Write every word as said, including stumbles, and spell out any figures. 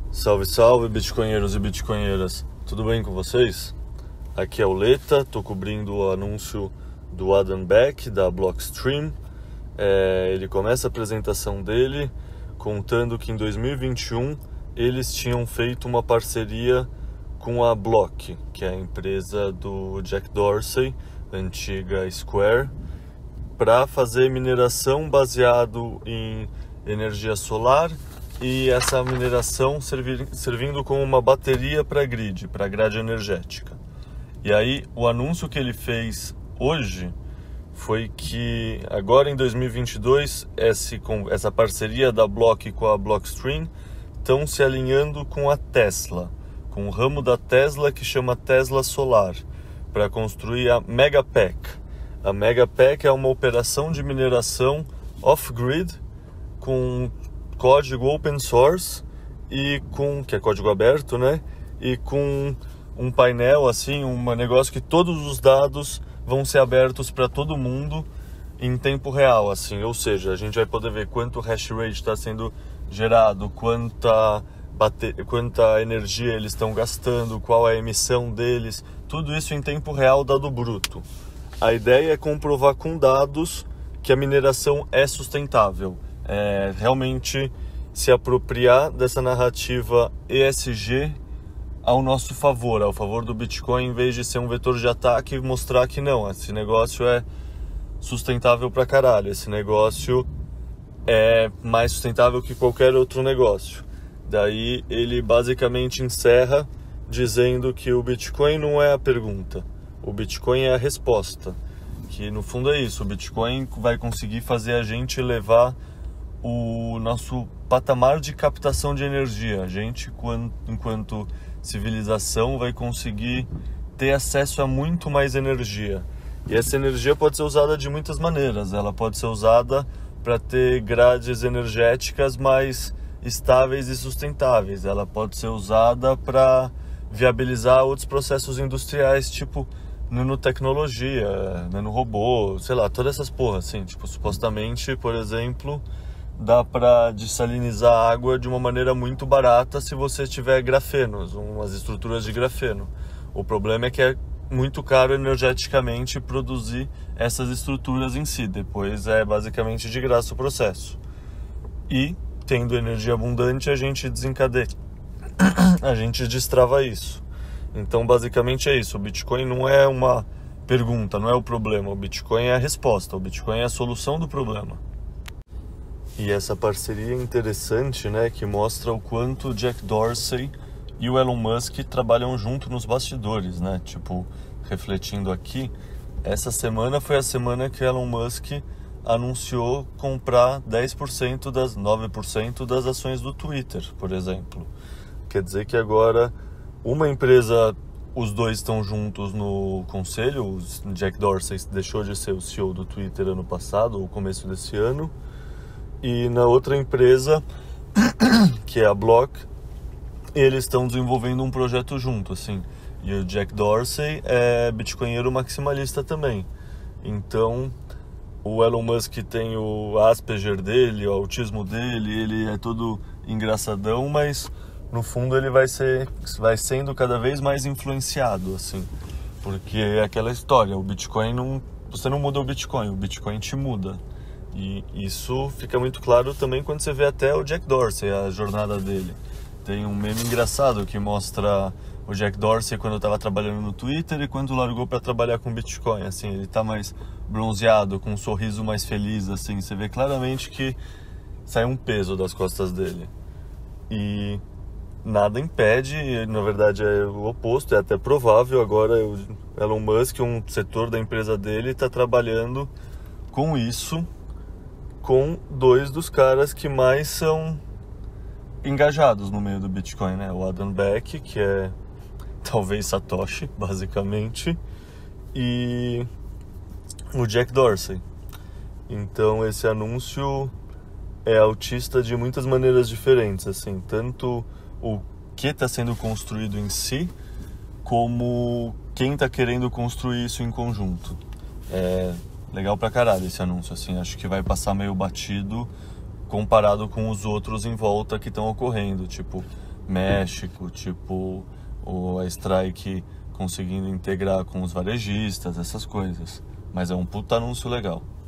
Salve, salve, bitcoinheiros e bitcoinheiras. Tudo bem com vocês? Aqui é o Leta, tô cobrindo o anúncio do Adam Back, da Blockstream. É, ele começa a apresentação dele contando que em dois mil e vinte e um eles tinham feito uma parceria com a Block, que é a empresa do Jack Dorsey, antiga Square, para fazer mineração baseado em energia solar e essa mineração servir, servindo como uma bateria para a grid, para a grade energética. E aí o anúncio que ele fez hoje foi que agora em dois mil e vinte e dois esse, com essa parceria da Block com a Blockstream estão se alinhando com a Tesla, com o ramo da Tesla que chama Tesla Solar, para construir a Megapack. A Megapack é uma operação de mineração off-grid com código open source e com que é código aberto, né? E com um painel assim, um negócio que todos os dados vão ser abertos para todo mundo em tempo real, assim. Ou seja, a gente vai poder ver quanto hash rate está sendo gerado, quanta bate... quanta energia eles estão gastando, qual é a emissão deles, tudo isso em tempo real, dado bruto. A ideia é comprovar com dados que a mineração é sustentável. É, realmente se apropriar dessa narrativa E S G ao nosso favor, ao favor do Bitcoin, em vez de ser um vetor de ataque e mostrar que não, esse negócio é sustentável pra caralho, esse negócio é mais sustentável que qualquer outro negócio. Daí ele basicamente encerra dizendo que o Bitcoin não é a pergunta, o Bitcoin é a resposta, que no fundo é isso, o Bitcoin vai conseguir fazer a gente levar o nosso patamar de captação de energia. A gente, enquanto civilização, vai conseguir ter acesso a muito mais energia. E essa energia pode ser usada de muitas maneiras. Ela pode ser usada para ter grades energéticas mais estáveis e sustentáveis. Ela pode ser usada para viabilizar outros processos industriais, tipo nanotecnologia, nanorobô, sei lá, todas essas porras, assim. Tipo, supostamente, por exemplo, dá para dessalinizar a água de uma maneira muito barata se você tiver grafenos, umas estruturas de grafeno. O problema é que é muito caro energeticamente produzir essas estruturas em si, depois é basicamente de graça o processo. E, tendo energia abundante, a gente desencadeia, a gente destrava isso. Então, basicamente é isso, o Bitcoin não é uma pergunta, não é o problema, o Bitcoin é a resposta, o Bitcoin é a solução do problema. E essa parceria é interessante, né, que mostra o quanto o Jack Dorsey e o Elon Musk trabalham junto nos bastidores, né? Tipo, refletindo aqui, essa semana foi a semana que Elon Musk anunciou comprar dez por cento das nove por cento das ações do Twitter, por exemplo. Quer dizer que agora uma empresa, os dois estão juntos no conselho, o Jack Dorsey deixou de ser o C E O do Twitter ano passado, ou começo desse ano, e na outra empresa, que é a Block, eles estão desenvolvendo um projeto junto, assim. E o Jack Dorsey é bitcoinheiro maximalista também. Então, o Elon Musk tem o Asperger dele, o autismo dele, ele é todo engraçadão, mas no fundo ele vai ser, vai sendo cada vez mais influenciado, assim. Porque é aquela história, o Bitcoin não... Você não muda o Bitcoin, o Bitcoin te muda. E isso fica muito claro também quando você vê até o Jack Dorsey, a jornada dele. Tem um meme engraçado que mostra o Jack Dorsey quando estava trabalhando no Twitter e quando largou para trabalhar com Bitcoin. Assim, ele está mais bronzeado, com um sorriso mais feliz, assim. Você vê claramente que sai um peso das costas dele. E nada impede, na verdade é o oposto, é até provável agora o Elon Musk, um setor da empresa dele, está trabalhando com isso, com dois dos caras que mais são engajados no meio do Bitcoin, né? O Adam Back, que é talvez Satoshi, basicamente, e o Jack Dorsey. Então esse anúncio é autista de muitas maneiras diferentes, assim, tanto o que está sendo construído em si, como quem está querendo construir isso em conjunto. É legal pra caralho esse anúncio, assim, acho que vai passar meio batido comparado com os outros em volta que estão ocorrendo, tipo México, tipo o, a Strike conseguindo integrar com os varejistas, essas coisas. Mas é um puta anúncio legal.